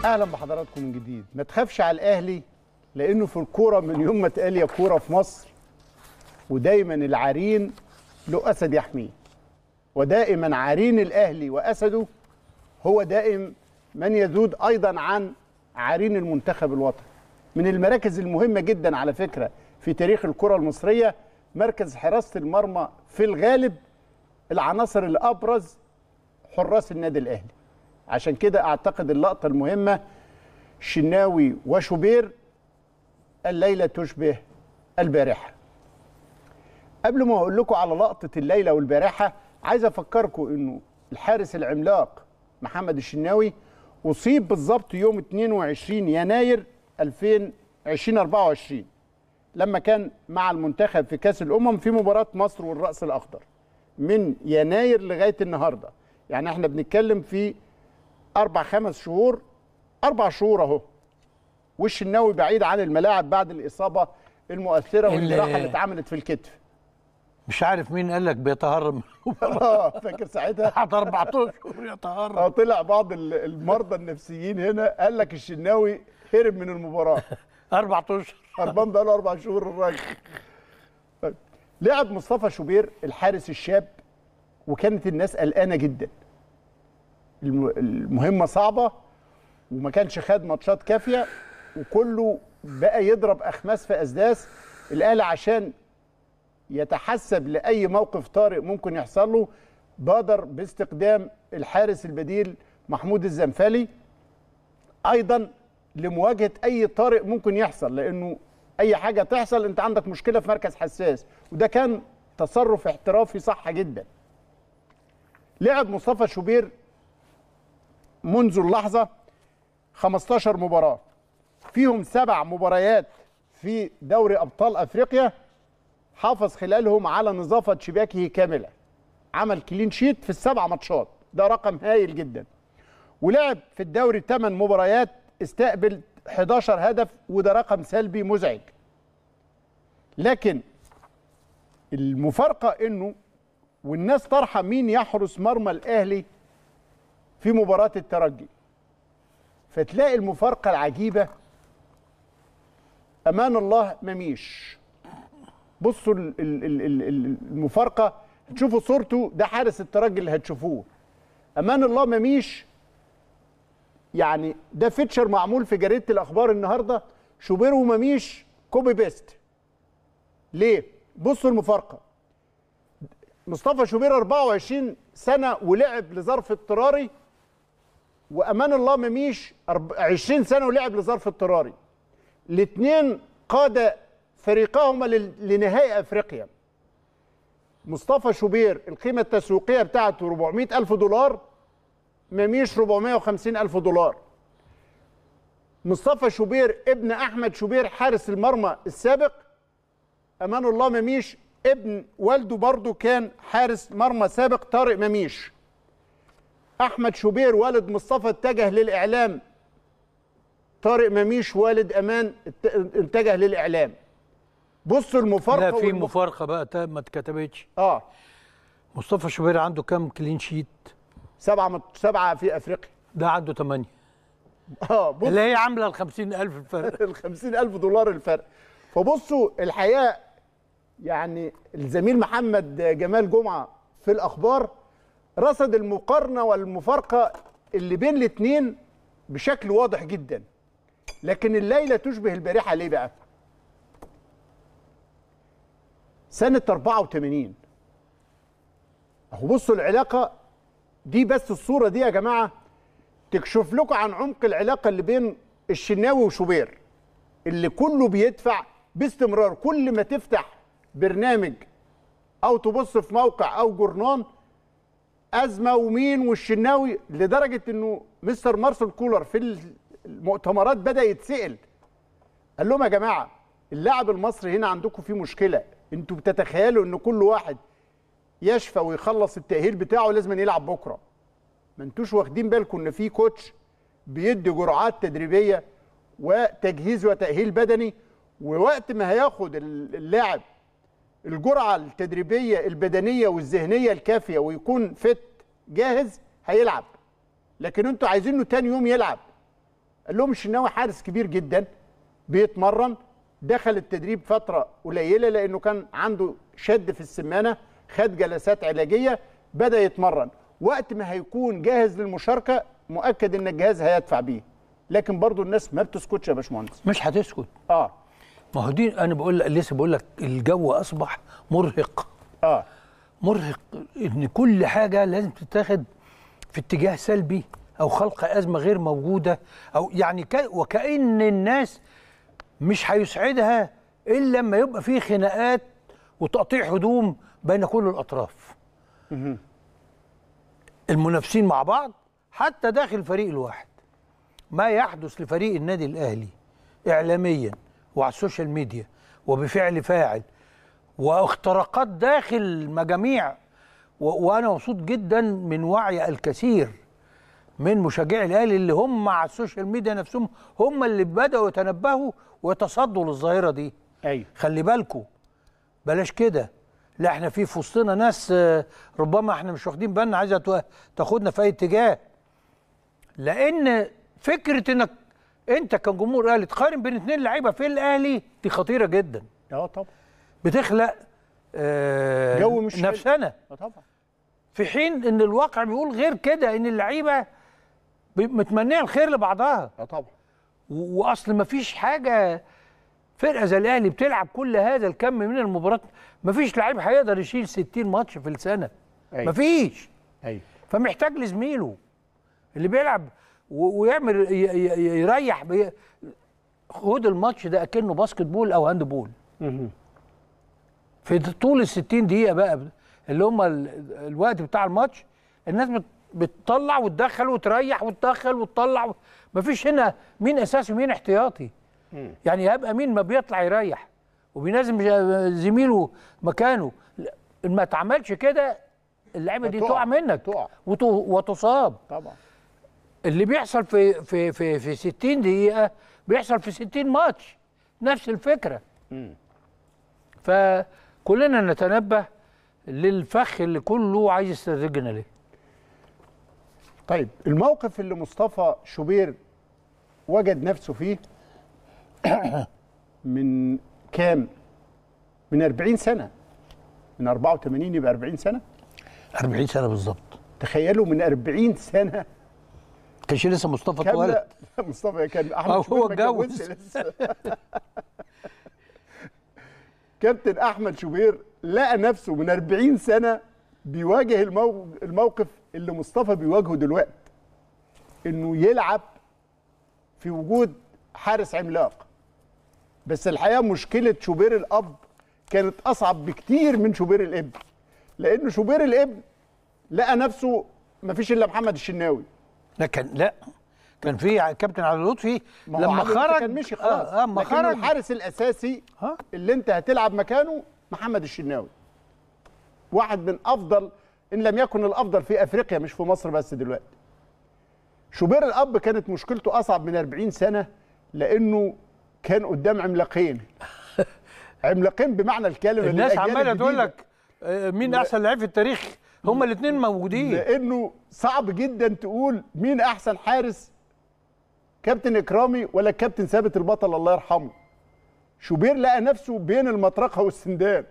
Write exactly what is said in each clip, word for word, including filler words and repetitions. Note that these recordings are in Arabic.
اهلا بحضراتكم من جديد. ما تخافش على الاهلي لانه في الكوره من يوم ما اتقال يا كوره في مصر ودايما العرين له اسد يحميه، ودائما عرين الاهلي واسده هو دائم من يذود ايضا عن عرين المنتخب الوطني. من المراكز المهمه جدا على فكره في تاريخ الكره المصريه مركز حراسه المرمى، في الغالب العناصر الابرز حراس النادي الاهلي. عشان كده اعتقد اللقطه المهمه الشناوي وشوبير الليله تشبه البارحه. قبل ما اقول لكم على لقطه الليله والبارحه عايز افكركم انه الحارس العملاق محمد الشناوي اصيب بالظبط يوم اتنين وعشرين يناير ألفين وأربعة وعشرين لما كان مع المنتخب في كاس الامم في مباراه مصر والراس الاخضر. من يناير لغايه النهارده يعني احنا بنتكلم في اربع خمس شهور، اربع شهور اهو، والشناوي بعيد عن الملاعب بعد الاصابه المؤثره والجراحه اللي اتعملت في الكتف. مش عارف مين قال لك بيتهرب اه فاكر ساعتها بعد اربع اشهر يتهرب. اه طلع بعض المرضى النفسيين هنا قال لك الشناوي هرب من المباراه. اربع اشهر هربان بقى له اربع شهور الراجل. طيب. لعب مصطفى شوبير الحارس الشاب وكانت الناس قلقانه جدا. المهمه صعبه وما كانش خد ماتشات كافيه وكله بقى يضرب اخماس في اسداس. الاهلي عشان يتحسب لاي موقف طارئ ممكن يحصل له بادر باستخدام الحارس البديل محمود الزنفالي ايضا لمواجهه اي طارئ ممكن يحصل، لانه اي حاجه تحصل انت عندك مشكله في مركز حساس، وده كان تصرف احترافي صح جدا. لعب مصطفى شوبير منذ اللحظه خمستاشر مباراه، فيهم سبع مباريات في دوري ابطال افريقيا حافظ خلالهم على نظافه شباكه كامله، عمل كلين شيت في السبع ماتشات، ده رقم هايل جدا. ولعب في الدوري ثمان مباريات استقبل حداشر هدف، وده رقم سلبي مزعج. لكن المفارقه انه والناس طرحه مين يحرس مرمى الاهلي في مباراه الترجي، فتلاقي المفارقه العجيبه امان الله مميش. بصوا المفارقه، هتشوفوا صورته، ده حارس الترجي اللي هتشوفوه. امان الله مميش يعني ده فيتشر معمول في جريده الاخبار النهارده، شوبير ومميش كوبي بيست. ليه؟ بصوا المفارقه. مصطفى شوبير اربعة وعشرين سنه ولعب لظرف اضطراري، وامان الله مميش عشرين سنه ولعب لظرف اضطراري. الاثنين قاد فريقهما لنهائي افريقيا. مصطفى شوبير القيمه التسويقيه بتاعته اربعمائة الف دولار، مميش اربعمائة وخمسين الف دولار. مصطفى شوبير ابن احمد شوبير حارس المرمى السابق، امان الله مميش ابن والده برضه كان حارس مرمى سابق طارق مميش. احمد شوبير والد مصطفى اتجه للاعلام، طارق مميش والد امان اتجه للاعلام. بصوا المفارقه. لا في والمف... مفارقه بقى ما اتكتبتش. اه مصطفى شوبير عنده كام كلين شيت؟ سبعه مت... سبعه في افريقيا. ده عنده ثمانيه. اه بص اللي هي عامله ال خمسين الف الفرق. ال خمسين الف دولار الفرق. فبصوا الحقيقه يعني الزميل محمد جمال جمعه في الاخبار رصد المقارنه والمفارقه اللي بين الاثنين بشكل واضح جدا. لكن الليله تشبه البارحه ليه بقى؟ سنه اربعة وثمانين اهو بصوا العلاقه دي، بس الصوره دي يا جماعه تكشف لكم عن عمق العلاقه اللي بين الشناوي وشوبير، اللي كله بيدفع باستمرار. كل ما تفتح برنامج او تبص في موقع او جورنان ازمه ومين والشناوي، لدرجه انه مستر مارسيل كولر في المؤتمرات بدا يتسال، قال لهم يا جماعه اللاعب المصري هنا عندكم فيه مشكله، انتوا بتتخيلوا ان كل واحد يشفى ويخلص التاهيل بتاعه لازم يلعب بكره، ما انتوش واخدين بالكم ان في كوتش بيدي جرعات تدريبيه وتجهيز وتاهيل بدني، ووقت ما هياخد اللاعب الجرعه التدريبيه البدنيه والذهنيه الكافيه ويكون فت جاهز هيلعب. لكن انتوا عايزينه تاني يوم يلعب. قال لهم الشناوي حارس كبير جدا بيتمرن، دخل التدريب فتره قليله لانه كان عنده شد في السمانه، خد جلسات علاجيه، بدا يتمرن. وقت ما هيكون جاهز للمشاركه مؤكد ان الجهاز هيدفع بيه. لكن برضو الناس ما بتسكتش يا باشمهندس. مش هتسكت. اه ما هو دي انا بقول لك، لسه بقول لك الجو اصبح مرهق. اه مرهق ان كل حاجه لازم تتاخد في اتجاه سلبي او خلق ازمه غير موجوده، او يعني ك... وكأن الناس مش هيسعدها الا لما يبقى في خناقات وتقطيع هدوم بين كل الاطراف. المنافسين مع بعض حتى داخل الفريق الواحد. ما يحدث لفريق النادي الاهلي اعلاميا وعلى السوشيال ميديا وبفعل فاعل واختراقات داخل مجاميع، و... وانا مبسوط جدا من وعي الكثير من مشجعي الاهلي اللي هم على السوشيال ميديا نفسهم هم اللي بداوا يتنبهوا ويتصدوا للظاهره دي. ايوه خلي بالكم، بلاش كده. لا احنا في في وسطنا ناس ربما احنا مش واخدين بالنا عايزه تاخدنا في اي اتجاه. لان فكره انك انت كجمهور اهلي تقارن بين اثنين لعيبه في الاهلي دي خطيره جدا. اه طبعا. بتخلق آه جو مش نفسنا. اه طبعا. في حين ان الواقع بيقول غير كده، ان اللعيبه متمنيه الخير لبعضها. اه طبعا. واصل ما فيش حاجه، فرقه زي الاهلي بتلعب كل هذا الكم من المباريات، ما فيش لعيب هيقدر يشيل ستين ماتش في السنه. أيوة. ما فيش. ايوه. فمحتاج لزميله اللي بيلعب ويعمل يريح. خد الماتش ده اكنه باسكت بول او هاند بول. في طول ال ستين دقيقه بقى اللي هم الوقت بتاع الماتش، الناس بتطلع وتدخل وتريح وتدخل وتطلع. ما فيش هنا مين اساسي ومين احتياطي. يعني هيبقى مين ما بيطلع يريح وبينزل زميله مكانه. ما تعملش كده اللعيبه دي تقع منك تقع وتصاب. طبعا. اللي بيحصل في في في في ستين دقيقه بيحصل في ستين ماتش، نفس الفكره. امم فكلنا نتنبه للفخ اللي كله عايز يستدرجنا ليه. طيب الموقف اللي مصطفى شوبير وجد نفسه فيه من كام؟ من أربعين سنة. من أربعة وثمانين يبقى أربعين سنة؟ أربعين سنة بالظبط. تخيلوا من أربعين سنة. كانش لسه مصطفى اتولد. مصطفى كان احمد شوبير هو اتجوز لسه. كابتن احمد شوبير لقى نفسه من أربعين سنة بيواجه الموقف اللي مصطفى بيواجهه دلوقتي، انه يلعب في وجود حارس عملاق. بس الحقيقه مشكله شوبير الاب كانت اصعب بكتير من شوبير الابن، لانه شوبير الابن لقى نفسه ما فيش الا محمد الشناوي. لا كان لا كان في كابتن علي لطفي لما خرج كان مشي خلاص. اه ما لكن خرج الحارس الاساسي ها؟ اللي انت هتلعب مكانه محمد الشناوي، واحد من افضل ان لم يكن الافضل في افريقيا مش في مصر بس دلوقتي. شوبير الاب كانت مشكلته اصعب من أربعين سنة لانه كان قدام عملاقين. عملاقين بمعنى الكلمه. الناس عماله تقول لك مين احسن لعيب في التاريخ، هما الاثنين موجودين. لانه صعب جدا تقول مين احسن حارس، كابتن اكرامي ولا الكابتن ثابت البطل الله يرحمه. شوبير لقى نفسه بين المطرقه والسندان،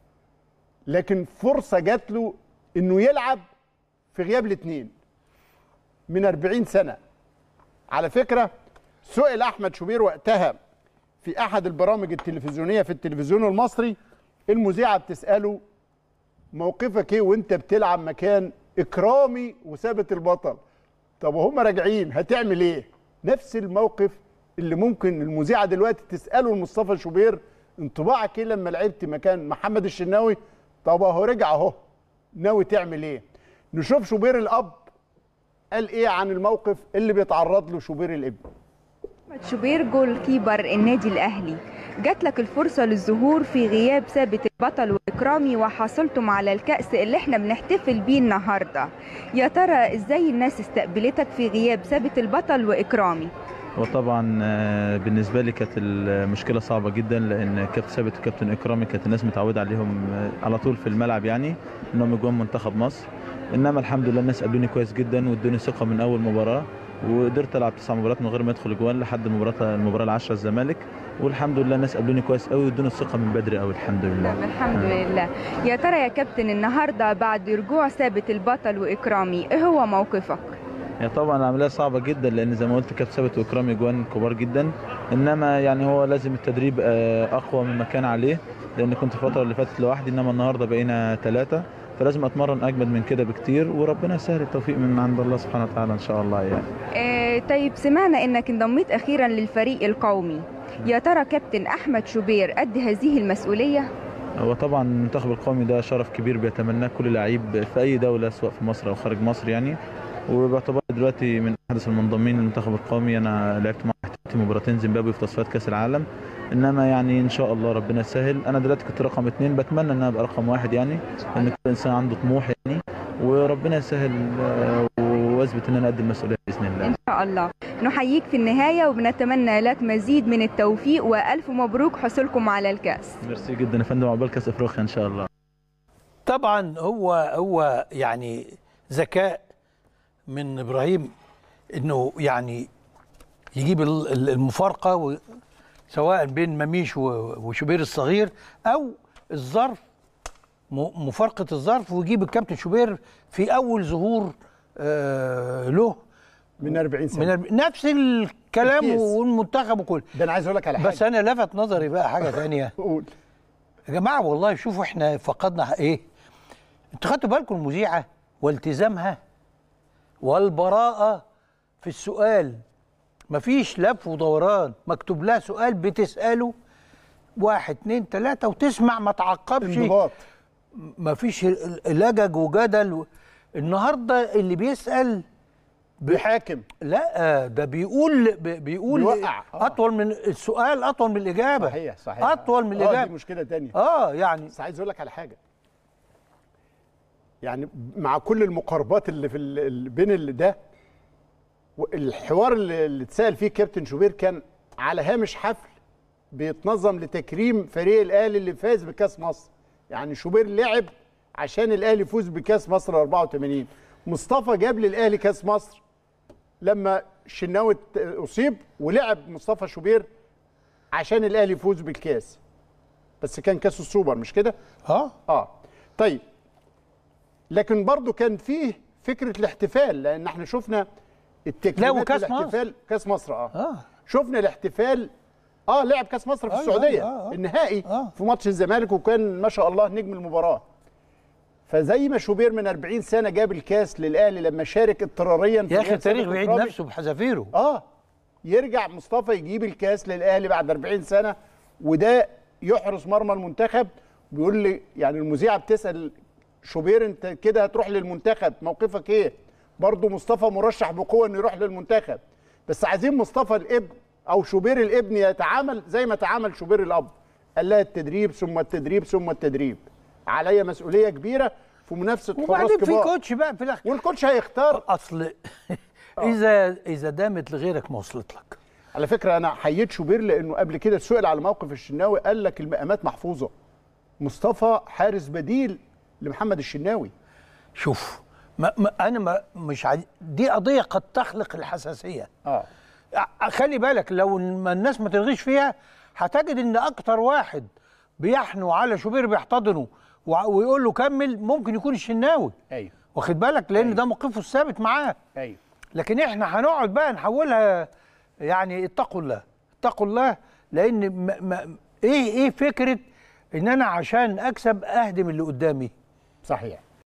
لكن فرصه جات له انه يلعب في غياب الاثنين من أربعين سنة. على فكره سئل احمد شوبير وقتها في احد البرامج التلفزيونيه في التلفزيون المصري، المذيعه بتساله موقفك ايه وانت بتلعب مكان اكرامي وثابت البطل؟ طب وهم راجعين هتعمل ايه؟ نفس الموقف اللي ممكن المذيعه دلوقتي تساله لمصطفى شوبير، انطباعك ايه لما لعبت مكان محمد الشناوي؟ طب اهو رجع اهو، ناوي تعمل ايه؟ نشوف شوبير الاب قال ايه عن الموقف اللي بيتعرض له شوبير الابن. شوبير جول كيبر النادي الاهلي، جات لك الفرصه للظهور في غياب ثابت البطل واكرامي وحصلتم على الكاس اللي احنا بنحتفل بيه النهارده. يا ترى ازاي الناس استقبلتك في غياب ثابت البطل واكرامي؟ وطبعا بالنسبه لي كانت المشكله صعبه جدا، لان كابتن ثابت وكابتن اكرامي كانت الناس متعوده عليهم على طول في الملعب، يعني انهم يجوا منتخب مصر. انما الحمد لله الناس قابلوني كويس جدا وادوني ثقه من اول مباراه، وقدرت العب تسع مباريات من غير ما ادخل جوان لحد المباراه المباراه العاشره الزمالك، والحمد لله الناس قابلوني كويس قوي وادوني الثقه من بدري قوي الحمد لله. الحمد لله. يا ترى يا كابتن النهارده بعد رجوع ثابت البطل واكرامي ايه هو موقفك؟ هي طبعا العمليه صعبه جدا لان زي ما قلت كابتن ثابت واكرامي جوان كبار جدا، انما يعني هو لازم التدريب اقوى مما كان عليه لان كنت الفتره اللي فاتت لوحدي، انما النهارده بقينا ثلاثه فلازم اتمرن اجمد من كده بكتير، وربنا يسهل التوفيق من عند الله سبحانه وتعالى ان شاء الله يعني. آه طيب سمعنا انك انضميت اخيرا للفريق القومي، يا ترى كابتن احمد شوبير قد هذه المسؤوليه؟ هو طبعا المنتخب القومي ده شرف كبير بيتمناه كل لعيب في اي دوله سواء في مصر او خارج مصر يعني، وبعتبر دلوقتي من احدث المنضمين للمنتخب القومي. انا لعبت مع مباراتين زيمبابوي في تصفيات كاس العالم، انما يعني ان شاء الله ربنا يسهل. انا دلوقتي كنت رقم اثنين، بتمنى ان انا ابقى رقم واحد يعني، لان كل انسان عنده طموح يعني، وربنا يسهل واثبت ان انا قد المسؤوليه باذن الله ان شاء الله. نحييك في النهايه وبنتمنى لك مزيد من التوفيق والف مبروك حصولكم على الكاس. ميرسي جدا يا فندم، عقبال كاس افريقيا ان شاء الله. طبعا هو هو يعني ذكاء من ابراهيم انه يعني يجيب المفارقه سواء بين مميش وشوبير الصغير او الظرف مفارقه الظرف، ويجيب الكابتن شوبير في اول ظهور آه له من أربعين سنه، من أربعين نفس الكلام والمنتخب وكل ده. انا عايز اقول لك على حاجه، بس انا لفت نظري بقى حاجه ثانيه. قول يا جماعه والله شوفوا احنا فقدنا ايه. انتوا خدتوا بالكم المذيعه والتزامها والبراءه في السؤال، مفيش لف ودوران، مكتوب لها سؤال بتساله واحد اتنين تلاته وتسمع ما تعقبش، انضباط، مفيش لجج وجدل. النهارده اللي بيسال بيحاكم، لا ده بيقول بيقول بيوقع. اطول من السؤال، اطول من الاجابه. صحيح صحيح، اطول من الاجابه. اه دي مشكله ثانيه. اه يعني بس عايز اقول لك على حاجه، يعني مع كل المقاربات اللي في ال... بين اللي ده، الحوار اللي, اللي اتسال فيه كابتن شوبير كان على هامش حفل بيتنظم لتكريم فريق الاهلي اللي فاز بكاس مصر. يعني شوبير لعب عشان الاهلي يفوز بكاس مصر أربعة وثمانين، مصطفى جاب للاهلي كاس مصر لما الشناوي اصيب، ولعب مصطفى شوبير عشان الاهلي يفوز بالكاس، بس كان كاس السوبر مش كده؟ اه اه طيب، لكن برضو كان فيه فكره الاحتفال، لان احنا شفنا التكريمات. لا وكاس الاحتفال مصر. كاس مصر اه, اه شفنا الاحتفال. اه لعب كاس مصر في آه السعوديه، آه آه. النهائي آه. في ماتش الزمالك، وكان ما شاء الله نجم المباراه. فزي ما شوبير من أربعين سنه جاب الكاس للاهلي لما شارك اضطراريا يا اخي التاريخ بيعيد نفسه بحذافيره. اه يرجع مصطفى يجيب الكاس للاهلي بعد أربعين سنه، وده يحرس مرمى المنتخب. بيقول لي يعني المذيعه بتسال شوبير انت كده هتروح للمنتخب موقفك ايه؟ برضه مصطفى مرشح بقوه انه يروح للمنتخب، بس عايزين مصطفى الابن او شوبير الابن يتعامل زي ما تعامل شوبير الاب. قال لها التدريب ثم التدريب ثم التدريب، عليا مسؤوليه كبيره في منافسه حراس كبار، وبعدين في كوتش بقى في الاخر، والكوتش هيختار. اصل اذا اذا دامت لغيرك ما وصلت لك. على فكره انا حييت شوبير لانه قبل كده سئل على موقف الشناوي قال لك المقامات محفوظه. مصطفى حارس بديل لمحمد الشناوي. شوف ما ما انا ما مش عادي. دي قضيه قد تخلق الحساسيه. اه خلي بالك لو ما الناس ما تلغيش فيها هتجد ان اكتر واحد بيحنو على شوبير بيحتضنه ويقول له كمل ممكن يكون الشناوي. ايوه واخد بالك لان أيوه. ده موقفه الثابت معاه. ايوه لكن احنا هنقعد بقى نحولها يعني اتقوا الله اتقوا الله، لان ما ما ايه ايه فكره ان انا عشان اكسب اهدم اللي قدامي. صحيح.